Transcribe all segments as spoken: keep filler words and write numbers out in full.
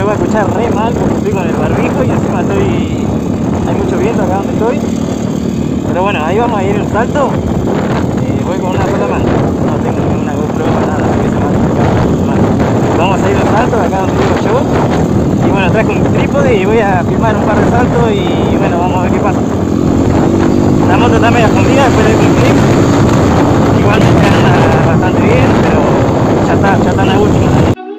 me va a escuchar re mal porque estoy con el barbijo y encima estoy... hay mucho viento acá donde estoy. Pero bueno, ahí vamos a ir un salto. Eh, voy con una sola mano, no tengo ninguna GoPro, nada, vamos a ir un salto acá donde vivo yo. Y bueno, traje un trípode y voy a filmar un par de saltos y bueno, vamos a ver qué pasa. La moto está medio escondida después del clip. Igualmente anda bastante bien, pero ya está, ya está en la última.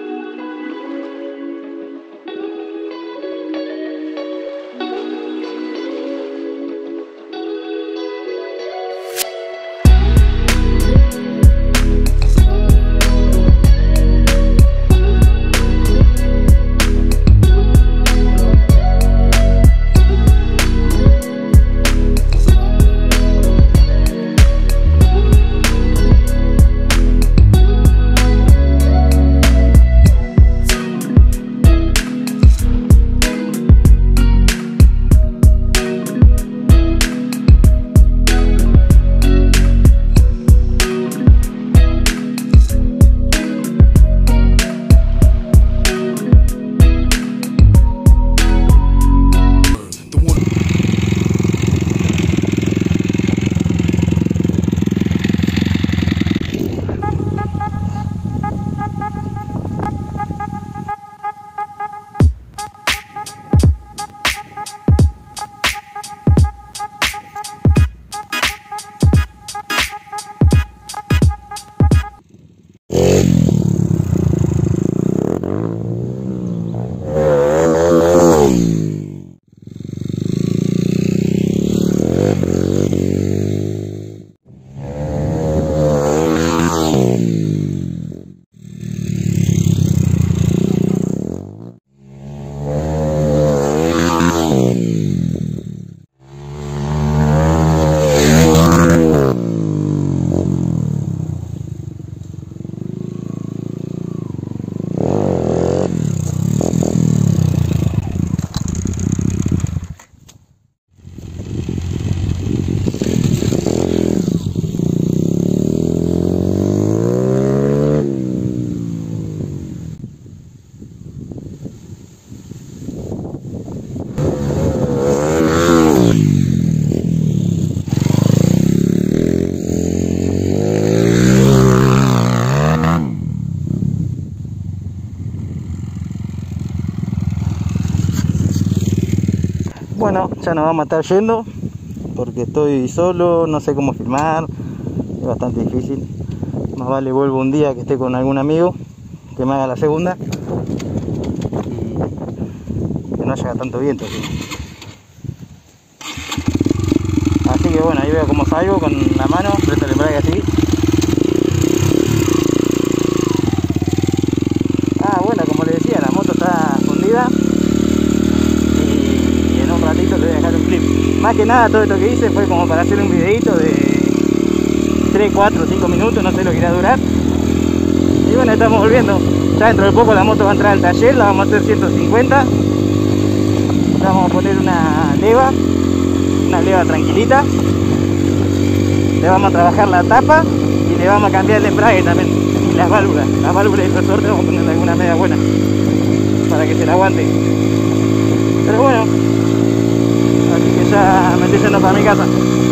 Bueno, ya nos vamos a estar yendo porque estoy solo, no sé cómo filmar, es bastante difícil. Más vale vuelvo un día que esté con algún amigo que me haga la segunda y que no haya tanto viento, ¿sí? Así que bueno, ahí veo cómo salgo con la mano, presto el embrague así. Ah, bueno, como les decía, la moto está fundida. Ratito le voy a dejar un clip. Más que nada todo esto que hice fue como para hacer un videito de tres, cuatro, cinco minutos, no sé lo que irá a durar. Y bueno, estamos volviendo. Ya dentro de poco la moto va a entrar al taller, la vamos a hacer ciento cincuenta. Le vamos a poner una leva, una leva tranquilita. Le vamos a trabajar la tapa y le vamos a cambiar el embrague también. Y las válvulas, las válvulas del resorte vamos a ponerle alguna media buena para que se la aguante. Pero bueno, así que ya me estoy yendo para mi casa.